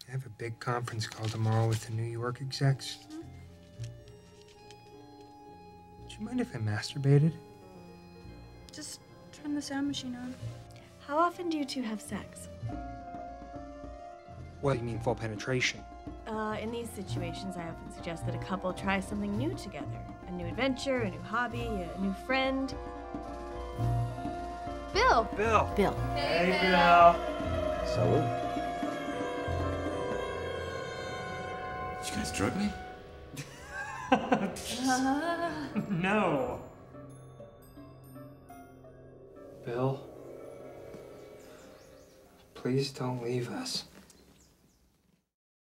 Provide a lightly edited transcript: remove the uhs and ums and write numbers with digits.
I have a big conference call tomorrow with the New York execs. Would you mind if I masturbated? Just turn the sound machine on. How often do you two have sex? What, you mean full penetration? In these situations, I often suggest that a couple try something new together. A new adventure, a new hobby, a new friend. Bill! Bill! Bill. Hey, Bill. So? You guys drug me? No! Bill, please don't leave us.